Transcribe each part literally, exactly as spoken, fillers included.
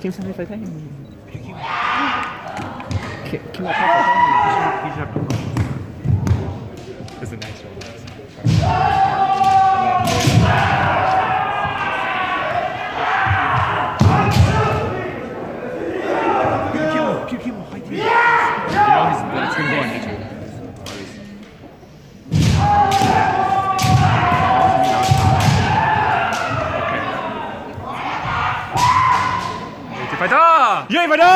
Kim Sang phải thấy Kim Kim là phải thấy It's a nice one. Kim Kim 화이팅. You know he's it's gonna go on YouTube. 파이터! 유이 파이터!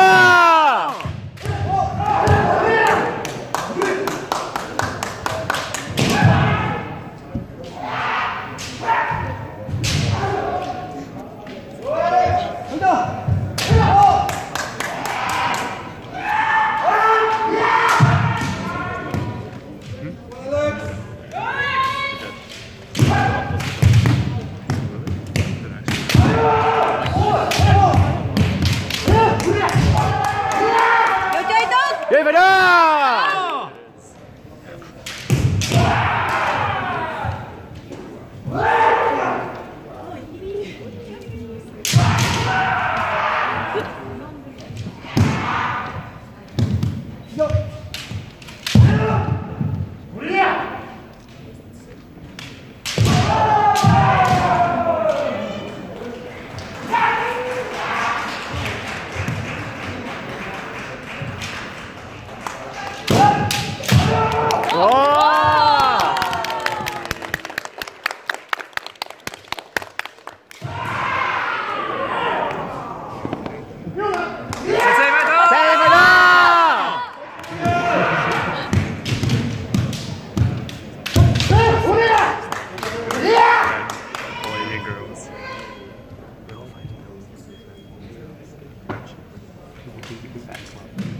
유이 파이터! Girls.